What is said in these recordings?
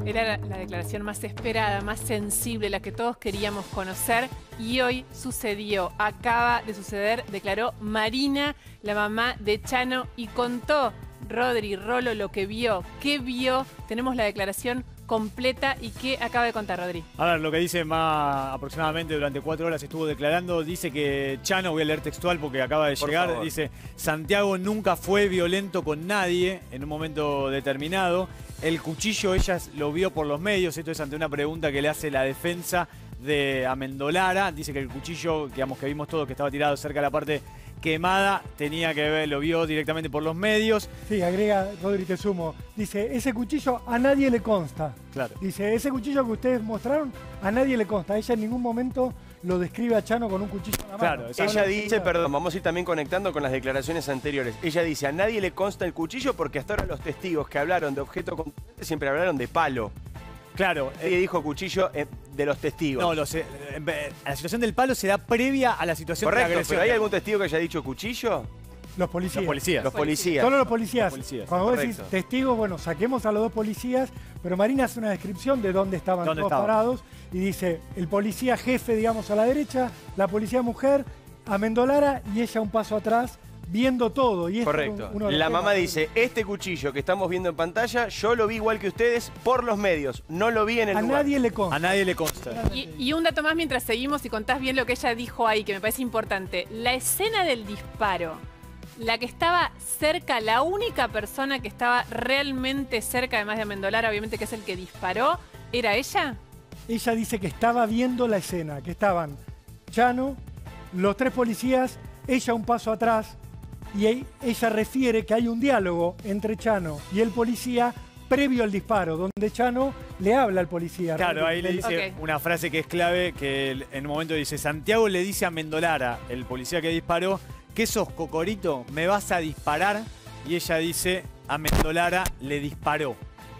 Era la declaración más esperada, más sensible, la que todos queríamos conocer y hoy sucedió, acaba de suceder, declaró Marina, la mamá de Chano, y contó Rodri, Rolo, lo que vio, qué vio. Tenemos la declaración completa y qué acaba de contar Rodri. A ver, lo que dice más aproximadamente durante 4 horas estuvo declarando, dice que Chano, voy a leer textual porque acaba de llegar, favor. dice: Santiago nunca fue violento con nadie en un momento determinado. El cuchillo ella lo vio por los medios, esto es ante una pregunta que le hace la defensa de Amendolara. Dice que el cuchillo, digamos, que vimos todos que estaba tirado cerca de la parte quemada, tenía que ver, lo vio directamente por los medios. Sí, agrega, Rodri, te sumo. Dice, ese cuchillo a nadie le consta. Claro. Dice, ese cuchillo que ustedes mostraron, a nadie le consta. Ella en ningún momento lo describe a Chano con un cuchillo en la mano. Claro, Ella dice, perdón, vamos a ir también conectando con las declaraciones anteriores. Ella dice, a nadie le consta el cuchillo porque hasta ahora los testigos que hablaron de objeto contundente siempre hablaron de palo. Claro. Ella dijo cuchillo de los testigos. No, la situación del palo se da previa a la situación de la Correcto, agresión. pero ¿hay algún testigo que haya dicho cuchillo? Los policías. Los policías. Los policías. Solo los policías. Cuando vos Correcto. decís testigos, bueno, saquemos a los dos policías, pero Marina hace una descripción de dónde estaban todos parados y dice, el policía jefe, digamos, a la derecha, la policía mujer, Amendolara y ella un paso atrás, viendo todo. Y Correcto. La mamá dice, este cuchillo que estamos viendo en pantalla, yo lo vi igual que ustedes por los medios, no lo vi en el lugar. A nadie le consta. A nadie le consta. Y un dato más mientras seguimos y contás bien lo que ella dijo ahí, que me parece importante. La escena del disparo, la que estaba cerca, la única persona que estaba realmente cerca, además de Amendolara, obviamente que es el que disparó, ¿era ella? Ella dice que estaba viendo la escena, que estaban Chano, los 3 policías, ella un paso atrás, y ella refiere que hay un diálogo entre Chano y el policía previo al disparo, donde Chano le habla al policía. Claro, ahí le dice una frase que es clave, que en un momento dice, Santiago le dice a Amendolara, el policía que disparó, ¿qué sos, Cocorito? ¿Me vas a disparar? Y ella dice, Amendolara le disparó.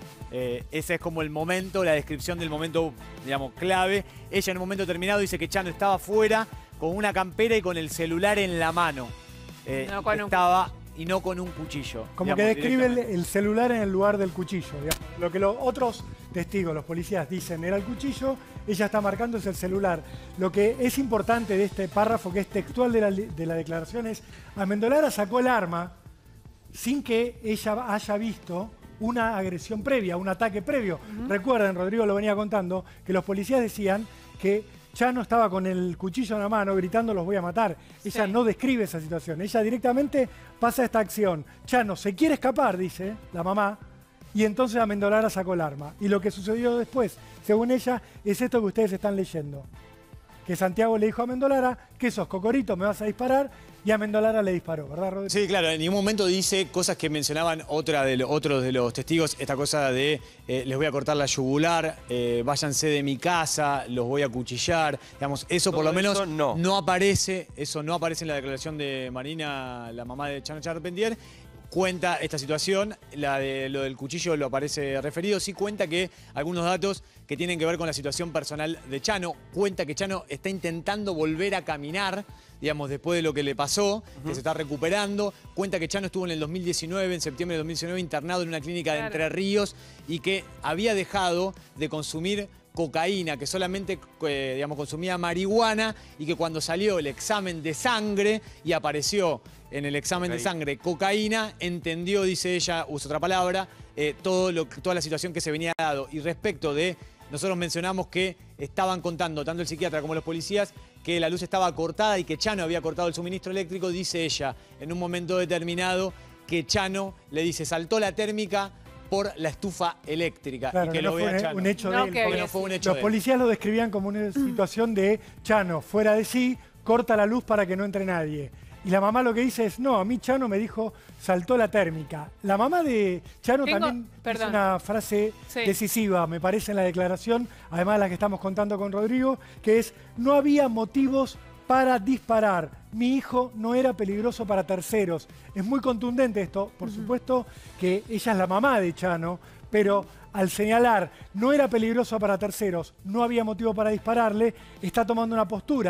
Ese es como el momento, la descripción del momento, digamos, clave. Ella en un momento determinado dice que Chano estaba afuera con una campera y con el celular en la mano. Y no con un cuchillo. Como digamos, que describe el celular en el lugar del cuchillo. Digamos. Lo que los otros testigos, los policías, dicen era el cuchillo, ella está marcando es el celular. Lo que es importante de este párrafo, que es textual de la declaración, es Amendolara sacó el arma sin que ella haya visto una agresión previa, un ataque previo. Recuerden, Rodrigo lo venía contando, que los policías decían que Chano estaba con el cuchillo en la mano gritando los voy a matar. Ella no describe esa situación. Ella directamente pasa esta acción. Chano se quiere escapar, dice la mamá, y entonces Amendolara sacó el arma. Y lo que sucedió después, según ella, es esto que ustedes están leyendo. Que Santiago le dijo a Amendolara, ¿qué sos, Cocorito? ¿Me vas a disparar? Y Amendolara le disparó, ¿verdad, Rodrigo? Sí, claro, en ningún momento dice cosas que mencionaban otros de los testigos, esta cosa de les voy a cortar la yugular, váyanse de mi casa, los voy a cuchillar, digamos, eso por lo menos no aparece, eso no aparece en la declaración de Marina, la mamá de Chano Charpentier. Cuenta esta situación, lo del cuchillo lo aparece referido, sí cuenta que algunos datos que tienen que ver con la situación personal de Chano, cuenta que Chano está intentando volver a caminar, digamos, después de lo que le pasó, que se está recuperando, cuenta que Chano estuvo en el 2019, en septiembre de 2019, internado en una clínica de Entre Ríos y que había dejado de consumir cocaína, que solamente digamos, consumía marihuana y que cuando salió el examen de sangre y apareció en el examen de sangre cocaína, entendió, dice ella, usa otra palabra, toda la situación que se venía dado. Y respecto de, nosotros mencionamos que estaban contando, tanto el psiquiatra como los policías, que la luz estaba cortada y que Chano había cortado el suministro eléctrico, dice ella, en un momento determinado, que Chano le dice, saltó la térmica por la estufa eléctrica. Claro, y que no lo vea fue Chano. un hecho de él. Porque no fue un hecho Los de él. policías lo describían como una situación de Chano, fuera de sí, corta la luz para que no entre nadie. Y la mamá lo que dice es, no, a mí Chano me dijo, saltó la térmica. La mamá de Chano también dice una frase decisiva, me parece, en la declaración, además de la que estamos contando con Rodrigo, que es, no había motivos para disparar. Mi hijo no era peligroso para terceros. Es muy contundente esto, por supuesto que ella es la mamá de Chano, pero al señalar no era peligroso para terceros, no había motivo para dispararle, está tomando una postura.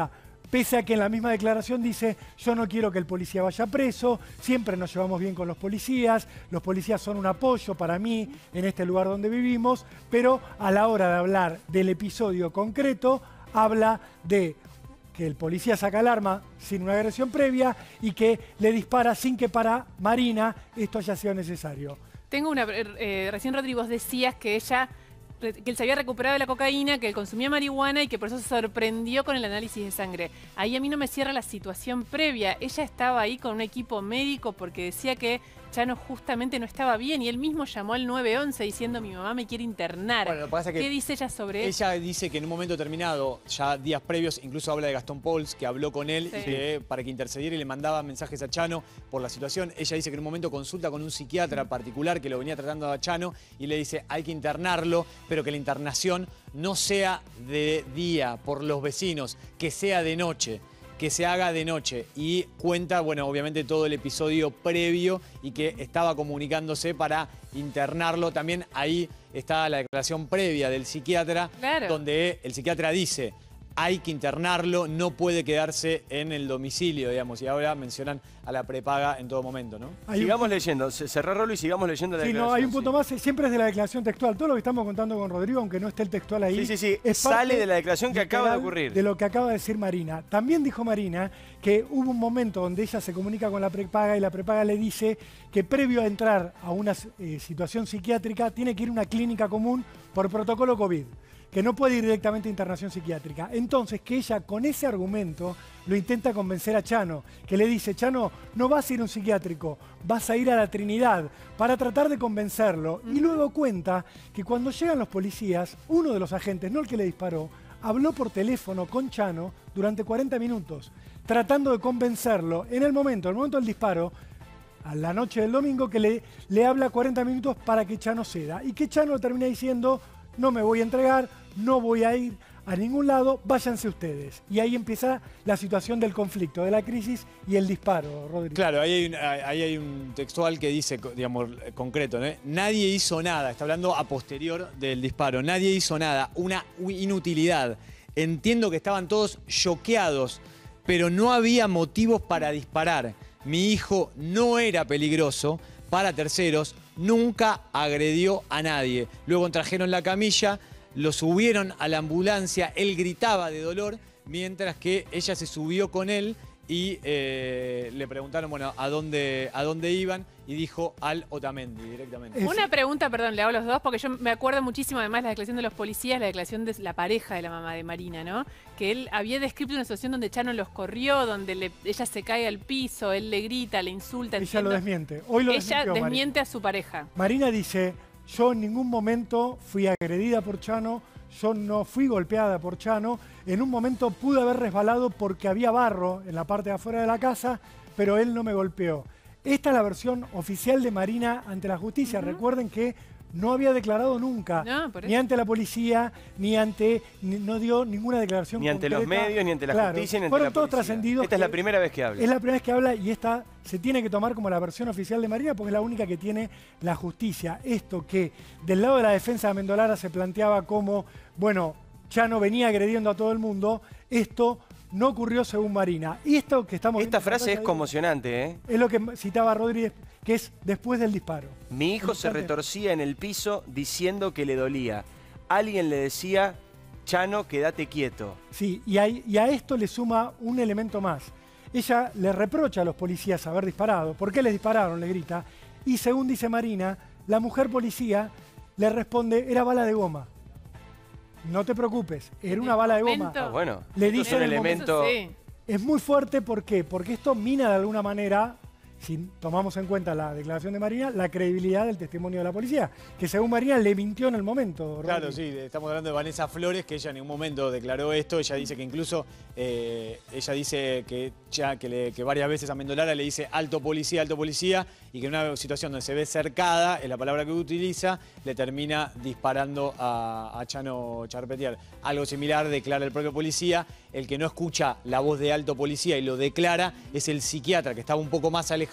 pese a que en la misma declaración dice, yo no quiero que el policía vaya preso, siempre nos llevamos bien con los policías son un apoyo para mí en este lugar donde vivimos, pero a la hora de hablar del episodio concreto, habla de que el policía saca el arma sin una agresión previa y que le dispara sin que para Marina esto haya sido necesario. Tengo una... recién, Rodri, vos decías que él se había recuperado de la cocaína, que él consumía marihuana y que por eso se sorprendió con el análisis de sangre. Ahí a mí no me cierra la situación previa. Ella estaba ahí con un equipo médico porque decía que Chano justamente no estaba bien y él mismo llamó al 911 diciendo mi mamá me quiere internar. Bueno, lo que pasa es que ¿qué dice ella sobre eso? Ella dice que en un momento determinado, ya días previos, incluso habla de Gastón Pauls, que habló con él Sí. y que para que intercediera y le mandaba mensajes a Chano por la situación. Ella dice que en un momento consulta con un psiquiatra particular que lo venía tratando a Chano y le dice hay que internarlo, pero que la internación no sea de día por los vecinos, que sea de noche. Que se haga de noche y cuenta, bueno, obviamente todo el episodio previo y que estaba comunicándose para internarlo. También ahí está la declaración previa del psiquiatra, Claro. donde el psiquiatra dice hay que internarlo, no puede quedarse en el domicilio, digamos, y ahora mencionan a la prepaga en todo momento, ¿no? Sigamos leyendo, cerrá Rolo y sigamos leyendo la Sí, declaración. no, hay un punto más, siempre es de la declaración textual. Todo lo que estamos contando con Rodrigo, aunque no esté el textual ahí, Sí, es sale parte de la declaración que acaba de literal ocurrir. de lo que acaba de decir Marina. También dijo Marina que hubo un momento donde ella se comunica con la prepaga y la prepaga le dice que previo a entrar a una situación psiquiátrica tiene que ir a una clínica común por protocolo COVID, que no puede ir directamente a internación psiquiátrica. Entonces, que ella con ese argumento lo intenta convencer a Chano, que le dice, Chano, no vas a ir a un psiquiátrico, vas a ir a la Trinidad, para tratar de convencerlo. Y luego cuenta que cuando llegan los policías, uno de los agentes, no el que le disparó, habló por teléfono con Chano durante 40 minutos, tratando de convencerlo en el momento del disparo, a la noche del domingo, que le habla 40 minutos para que Chano ceda. Y que Chano termina diciendo, no me voy a entregar, no voy a ir a ningún lado, váyanse ustedes. Y ahí empieza la situación del conflicto, de la crisis y el disparo, Rodrigo. Claro, ahí hay un textual que dice, digamos, concreto, ¿no? Nadie hizo nada, está hablando a posterior del disparo, nadie hizo nada, una inutilidad. Entiendo que estaban todos choqueados, pero no había motivos para disparar. Mi hijo no era peligroso para terceros, nunca agredió a nadie. Luego trajeron la camilla, lo subieron a la ambulancia, él gritaba de dolor, mientras que ella se subió con él y le preguntaron, bueno, ¿a dónde iban? Y dijo al Otamendi directamente. Una pregunta, perdón, le hago a los dos, porque yo me acuerdo muchísimo, además, la declaración de los policías, la declaración de la pareja de la mamá de Marina, ¿no? Que él había descrito una situación donde Chano los corrió, donde ella se cae al piso, él le grita, le insulta. Ella lo desmiente. Hoy lo Ella desmintió desmiente a su pareja. Marina dice, yo en ningún momento fui agredida por Chano, yo no fui golpeada por Chano, en un momento pude haber resbalado porque había barro en la parte de afuera de la casa, pero él no me golpeó. Esta es la versión oficial de Marina ante la justicia. Recuerden que no había declarado nunca, ni ante la policía, no dio ninguna declaración ni ante concreta. los medios, ni ante la justicia, ni ante Fueron la todos policía. trascendidos. Esta es la primera vez que habla. Es la primera vez que habla y esta se tiene que tomar como la versión oficial de Marina porque es la única que tiene la justicia. Esto que del lado de la defensa de Amendolara se planteaba como, bueno, Chano venía agrediendo a todo el mundo, esto no ocurrió según Marina. Y esto que estamos Esta viendo frase es ahí conmocionante, ¿eh? es lo que citaba Rodríguez, que es después del disparo. Mi hijo se retorcía en el piso diciendo que le dolía. Alguien le decía, Chano, quédate quieto. Sí, y a esto le suma un elemento más. Ella le reprocha a los policías haber disparado. ¿Por qué les dispararon? Le grita. Y según dice Marina, la mujer policía le responde, era bala de goma. No te preocupes, era una bala de goma. Ah, bueno, Le esto es dice un en el elemento... Sí. Es muy fuerte, ¿por qué? Porque esto mina de alguna manera, si tomamos en cuenta la declaración de Marina, la credibilidad del testimonio de la policía, que según Marina le mintió en el momento. Claro, Rodri. sí, estamos hablando de Vanessa Flores, que ella en ningún momento declaró esto. Ella dice que incluso, ella dice que varias veces a Amendolara le dice alto policía, y que en una situación donde se ve cercada, es la palabra que utiliza, le termina disparando a Chano Charpentier. Algo similar declara el propio policía. El que no escucha la voz de alto policía y lo declara es el psiquiatra, que estaba un poco más alejado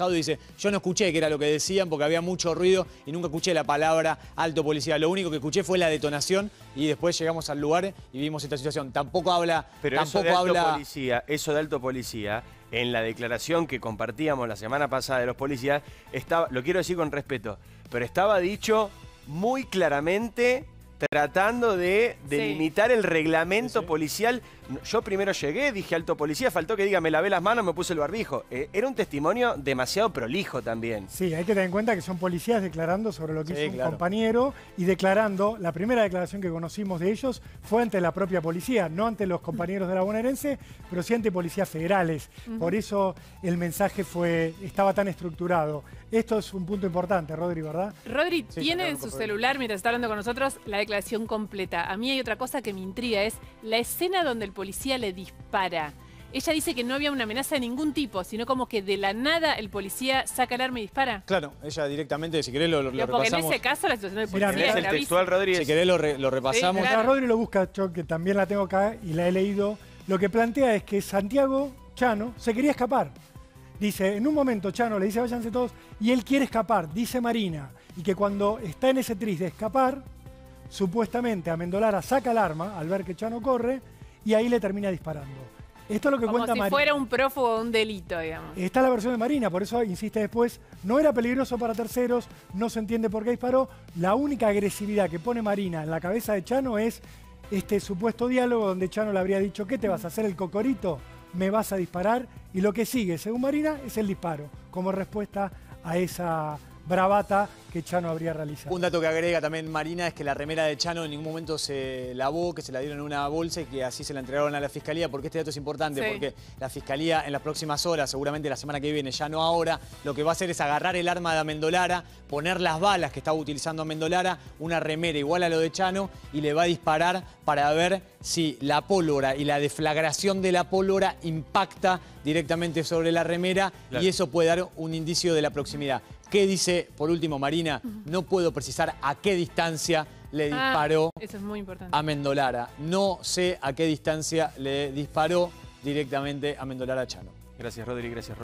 relajado y dice, yo no escuché qué era lo que decían porque había mucho ruido y nunca escuché la palabra alto policía. Lo único que escuché fue la detonación y después llegamos al lugar y vimos esta situación. Tampoco habla... Pero tampoco eso de alto policía, en la declaración que compartíamos la semana pasada de los policías, estaba, lo quiero decir con respeto, pero estaba dicho muy claramente, tratando de delimitar el reglamento policial. Yo primero llegué, dije alto policía, faltó que diga me lavé las manos, me puse el barbijo. Era un testimonio demasiado prolijo también. Sí, hay que tener en cuenta que son policías declarando sobre lo que hizo un compañero y declarando, la primera declaración que conocimos de ellos fue ante la propia policía, no ante los compañeros de la bonaerense, pero sí ante policías federales. Por eso el mensaje estaba tan estructurado. Esto es un punto importante, Rodri, ¿verdad? Rodri tiene en su celular, mientras está hablando con nosotros, la declaración completa. A mí hay otra cosa que me intriga, es la escena donde el policía le dispara. Ella dice que no había una amenaza de ningún tipo, sino como que de la nada el policía saca el arma y dispara. Claro, ella directamente, si querés lo repasamos. Porque en ese caso la situación del policía es el textual, Rodri. Si querés lo repasamos. Sí, claro. Rodri lo busca, yo que también la tengo acá y la he leído. Lo que plantea es que Santiago Chano se quería escapar. Dice, en un momento Chano le dice váyanse todos y él quiere escapar, dice Marina. Y que cuando está en ese tris de escapar, supuestamente Amendolara saca el arma al ver que Chano corre y ahí le termina disparando. Esto es lo que como cuenta si Marina. fuera un prófugo de un delito, digamos. Esta es la versión de Marina, por eso insiste después, no era peligroso para terceros, no se entiende por qué disparó. La única agresividad que pone Marina en la cabeza de Chano es este supuesto diálogo donde Chano le habría dicho, ¿qué te vas a hacer el cocorito? ¿Me vas a disparar? Y lo que sigue, según Marina, es el disparo, como respuesta a esa bravata que Chano habría realizado. Un dato que agrega también Marina es que la remera de Chano en ningún momento se lavó, que se la dieron en una bolsa y que así se la entregaron a la Fiscalía. Porque este dato es importante, porque la Fiscalía en las próximas horas, seguramente la semana que viene, ya no ahora, lo que va a hacer es agarrar el arma de Amendolara, poner las balas que estaba utilizando Amendolara, una remera igual a lo de Chano y le va a disparar para ver si la pólvora y la deflagración de la pólvora impacta directamente sobre la remera y eso puede dar un indicio de la proximidad. ¿Qué dice, por último, Marina? No puedo precisar a qué distancia le disparó eso es muy importante. a Amendolara. No sé a qué distancia le disparó directamente a Amendolara Chano. Gracias, Rodri, gracias, Rodri.